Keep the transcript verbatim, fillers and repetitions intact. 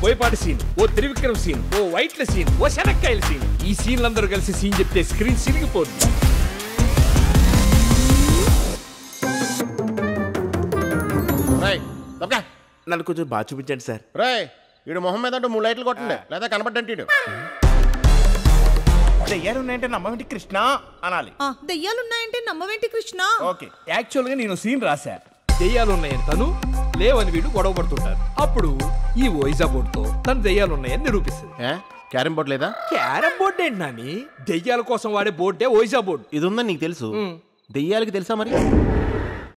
Boyapati scene, ఓ Trivikram scene, ఓ Vaitla scene, ఓ శనక్కాయల సీన్. ఈ సీన్లందరూ కలిసి సీన్ చెప్తే స్క్రీన్ సిరిగిపోతుంది. నన్ను కొంచెం బాగా చూపించండి సార్. రాయ్ ఈడు మొహం మీద అంటే మూడు లైట్లు కొట్టండి లేదా కనబడ్డంటే. దెయ్యాలున్నాయంటే నమ్మవేంటి కృష్ణ అనాలి. దెయ్యాలున్నాయంటే నమ్మవేంటి కృష్ణ. ఓకే. యాక్చువల్ గా నేను సీన్ రాశా. దెయ్యాలున్నాయని తను, లేవని వీడు గొడవ పడుతుంటారు. అప్పుడు ఈ ఓయిజా బోర్డ్ తో తను దెయ్యాలున్నాయని నిరూపిస్తుంది. క్యారం బోర్డు లేదా? క్యారం బోర్డు ఏంటి నాని? దెయ్యాల కోసం వాడే బోర్డే ఓయిజా బోర్డు. ఇది ఉందని నీకు తెలుసు? దెయ్యాలకి తెలుసా మరి?